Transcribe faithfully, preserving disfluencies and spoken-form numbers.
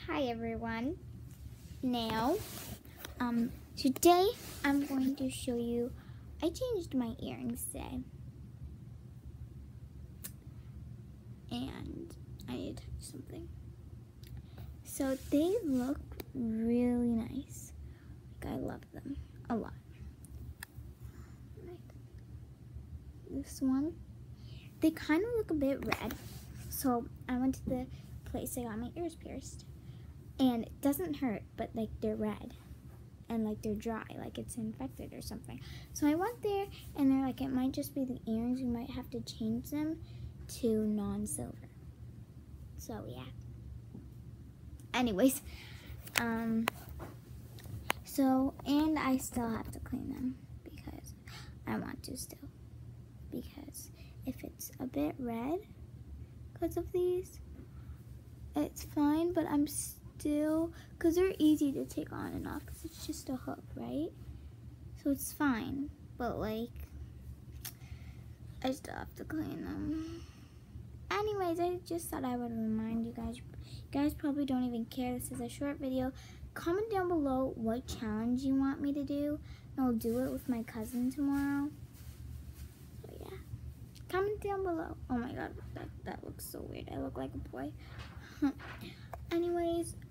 Hi everyone. Now, um, today I'm going to show you, I changed my earrings today. And I need to tell you something. So they look really nice. Like I love them a lot. Right. This one, they kind of look a bit red. So I went to the place I got my ears pierced. And it doesn't hurt, but like they're red and like they're dry, like it's infected or something. So I went there and they're like, it might just be the earrings. We might have to change them to non-silver. So yeah. Anyways, um, so, and I still have to clean them because I want to still. Because if it's a bit red because of these, it's fine, but I'm still Still, because they're easy to take on and off because it's just a hook, right? So it's fine, but like I still have to clean them. Anyways, I just thought I would remind you guys. You guys probably don't even care. This is a short video. Comment down below what challenge you want me to do, and I'll do it with my cousin tomorrow. So yeah, comment down below. Oh my god, that, that looks so weird. I look like a boy. Anyways,